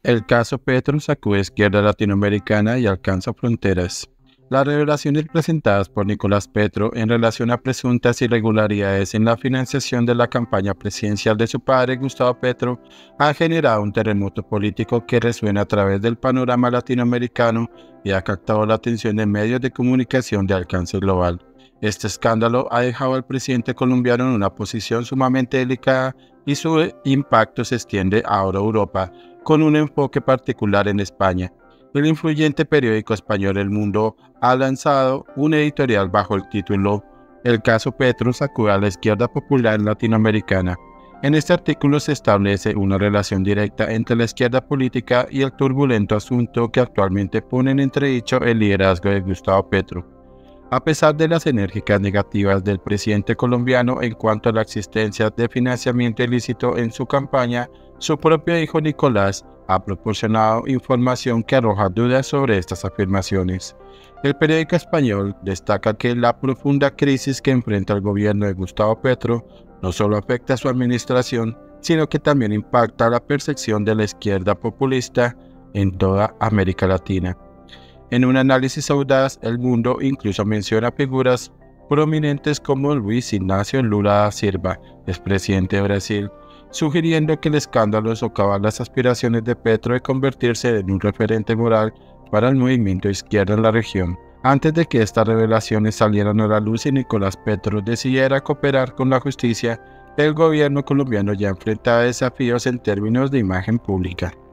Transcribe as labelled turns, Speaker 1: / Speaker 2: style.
Speaker 1: El caso Petro sacude izquierda latinoamericana y alcanza fronteras. Las revelaciones presentadas por Nicolás Petro en relación a presuntas irregularidades en la financiación de la campaña presidencial de su padre Gustavo Petro han generado un terremoto político que resuena a través del panorama latinoamericano y ha captado la atención de medios de comunicación de alcance global. Este escándalo ha dejado al presidente colombiano en una posición sumamente delicada y su impacto se extiende ahora a Europa, con un enfoque particular en España. El influyente periódico español El Mundo ha lanzado un editorial bajo el título "El caso Petro sacude a la izquierda popular latinoamericana". En este artículo se establece una relación directa entre la izquierda política y el turbulento asunto que actualmente pone en entredicho el liderazgo de Gustavo Petro. A pesar de las enérgicas negativas del presidente colombiano en cuanto a la existencia de financiamiento ilícito en su campaña, su propio hijo Nicolás ha proporcionado información que arroja dudas sobre estas afirmaciones. El periódico español destaca que la profunda crisis que enfrenta el gobierno de Gustavo Petro no solo afecta a su administración, sino que también impacta la percepción de la izquierda populista en toda América Latina. En un análisis audaz, El Mundo incluso menciona figuras prominentes como Luis Ignacio Lula da Silva, expresidente de Brasil, sugiriendo que el escándalo socava las aspiraciones de Petro de convertirse en un referente moral para el movimiento izquierdo en la región. Antes de que estas revelaciones salieran a la luz y Nicolás Petro decidiera cooperar con la justicia, el gobierno colombiano ya enfrentaba desafíos en términos de imagen pública.